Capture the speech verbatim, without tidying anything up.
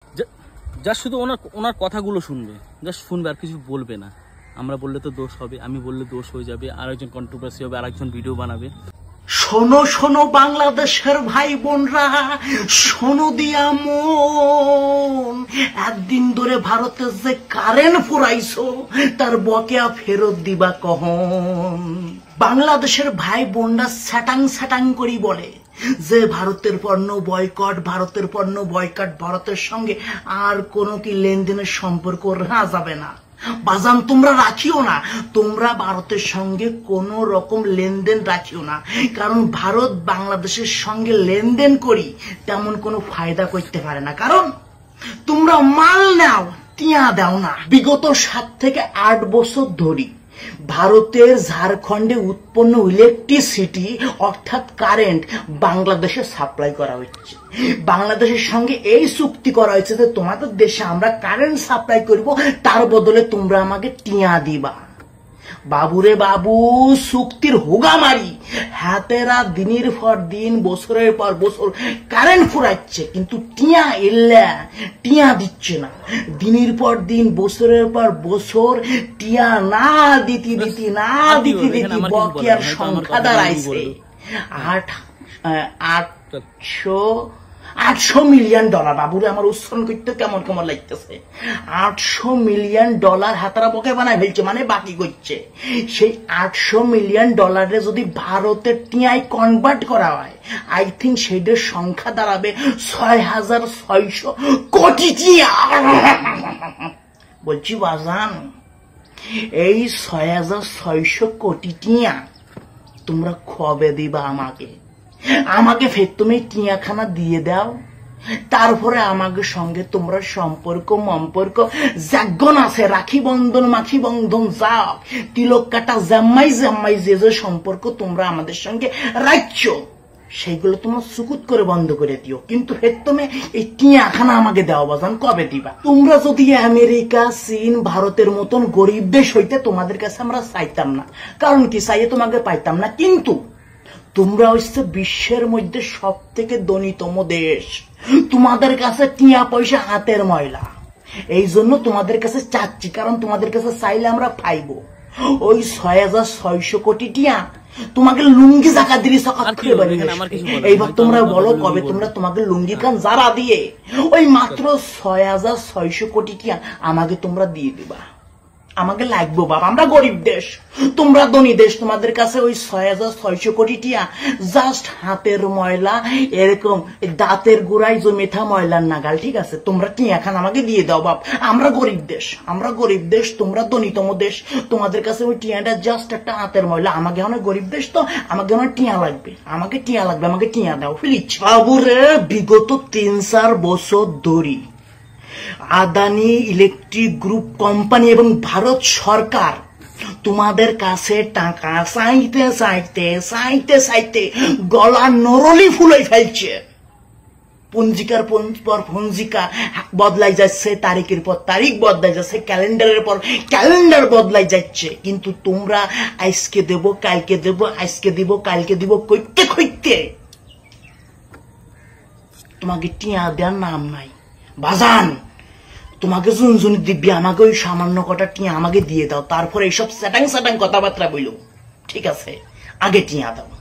যা শুধু ওনার ওনার কথাগুলো শুনবে, জাস্ট শুনবে, আর কিছু বলবে না। আমরা বললে তো দোষ হবে, আমি বললে দোষ হয়ে যাবে, আর একজন কন্ট্রোভার্সি হবে, আর একজন ভিডিও বানাবে। শোনো শোনো বাংলাদেশের ভাই বোনরা, শোনো দিয়া মন, একদিন ধরে ভারতের যে কারেন্ট ফুরাইছো তার বকেয়া ফেরত দিবা কখন? বাংলাদেশের ভাই বোনরা স্যাটাং স্যাটাং করি বলে যে ভারতের পণ্য বয়কট, ভারতের পণ্য বয়কট, ভারতের সঙ্গে আর কোনো কি লেনদেনের সম্পর্ক রাখা যাবে না। বাজান তোমরা রাখিও না, তোমরা ভারতের সঙ্গে কোন রকম লেনদেন রাখিও না, কারণ ভারত বাংলাদেশের সঙ্গে লেনদেন করি তেমন কোনো ফায়দা করতে পারে না, কারণ তোমরা মাল নাও, টিয়া দাও না। বিগত সাত থেকে আট বছর ধরে ভারতের ঝাড়খণ্ডে উৎপন্ন ইলেকট্রিসিটি অর্থাৎ কারেন্ট বাংলাদেশে সাপ্লাই করা হচ্ছে। বাংলাদেশের সঙ্গে এই চুক্তি করা হয়েছে যে তোমাদের দেশে আমরা কারেন্ট সাপ্লাই করব, তার বদলে তোমরা আমাকে টিয়া দিবা। বাবুরে বাবু, চুক্তির হোগা মারি হাতেরা দিনের পর দিন বছরের পর বছর কারেন্ট ফুরাচ্ছে, কিন্তু টিয়া এল্লা টিয়া দিচ্ছে না। দিনের পর দিন বছরের পর বছর টিয়া না দিতে দিতে না দিতে দিতে বকেয়ার সংখ্যা দাঁড়াইছে আট আটশো আটশো মিলিয়ন ডলার। বাবুরে আমার উচ্চারণ করতে কেমন কেমন লাগতেছে। আটশো মিলিয়ন ডলার হাতারা বকে বানায় ফেলছে, মানে বাকি করছে। সেই আটশো মিলিয়ন ডলারে যদি ভারতের টিয়ায় কনভার্ট করা হয়, আই থিঙ্ক সেইটার সংখ্যা দাঁড়াবে ছয় হাজার ছয়শো কোটি টিয়া। বলছি বাজান, এই ছয় হাজার ছয়শো কোটি টিয়া তোমরা কবে দিবা আমাকে? আমাকে ফের তুমি টিয়াখানা দিয়ে দাও, তারপরে আমাকে সঙ্গে তোমরা সম্পর্ক মম্পর্ক জাগন আছে, রাখি বন্ধন মাখি বন্ধন যাও, তিলক কাটা জাম্মাই জাম্মাই যে যে সম্পর্ক তোমরা আমাদের সঙ্গে রাখছো সেইগুলো তোমরা সুকুত করে বন্ধ করে দিও, কিন্তু ফের তুমি এই টিয়াখানা আমাকে দাও। বাজান কবে দিবা? তোমরা যদি আমেরিকা, চীন, ভারতের মতন গরিব দেশ হইতে তোমাদের কাছে আমরা চাইতাম না, কারণ কি চাইয়ে তোমাকে পাইতাম না, কিন্তু তোমরা হচ্ছে বিশ্বের মধ্যে সব থেকে ধনীতম দেশ, তোমাদের কাছে টিয়া পয়সা হাতের ময়লা, এই জন্য তোমাদের কাছে চাচ্ছি, কারণ তোমাদের কাছে চাইলে আমরা পাইবো। ওই ছয় হাজার ছয়শো কোটি টিয়া তোমাকে লুঙ্গি জাকা দিলি সকাত খুলে বাড়ি। এইবার তোমরা বলো কবে তোমরা তোমাকে লুঙ্গি খান যারা দিয়ে ওই মাত্র ছয় হাজার ছয়শো কোটি টিয়া আমাকে তোমরা দিয়ে দিবা? আমাকে লাগবো বাবা, আমরা গরিব দেশ, তোমরা ধনী দেশ, তোমাদের কাছে ওই ছয় হাজার ছয়শো কোটি টিয়া জাস্ট হাতের ময়লা, এরকম দাঁতের গোড়ায় জমেথা ময়লার নাগাল, ঠিক আছে? তোমরা টিয়া খান আমাকে দিয়ে দাও বাপ, আমরা গরিব দেশ, আমরা গরিব দেশ, তোমরা ধনীতম দেশ, তোমাদের কাছে ওই টিয়াটা জাস্ট একটা হাতের ময়লা। আমাকে অনেক গরিব দেশ তো, আমাকে অনেক টিয়া লাগবে, আমাকে টিয়া লাগবে, আমাকে টিয়া দাও প্লিজ। বাবুরে বিগত তিন চার বছর ধরে আদানি ইলেকট্রিক গ্রুপ কোম্পানি এবং ভারত সরকার তোমাদের কাছে টাকা চাইতে চাইতে চাইতে চাইতে গলা নরলি ফুলাই ফেলছে। পঞ্জিকার পর পঞ্জিকা বদলাই যাচ্ছে, তারিখের পর তারিখ বদলাই যাচ্ছে, ক্যালেন্ডারের পর ক্যালেন্ডার বদলাই যাচ্ছে, কিন্তু তোমরা আজকে দেব কালকে দেব, আজকে দিব কালকে দিব কইতে কইতে তোমাকে টিয়া দেওয়ার নাম নাই। বাজান তোমাকে জুনজুনি দিব্যি আমাকে ওই সামান্য কটা টিয়া আমাকে দিয়ে দাও, তারপরে এইসব স্যাটাং স্যাটাং কথাবার্তা বইল, ঠিক আছে? আগে টিয়া দাও।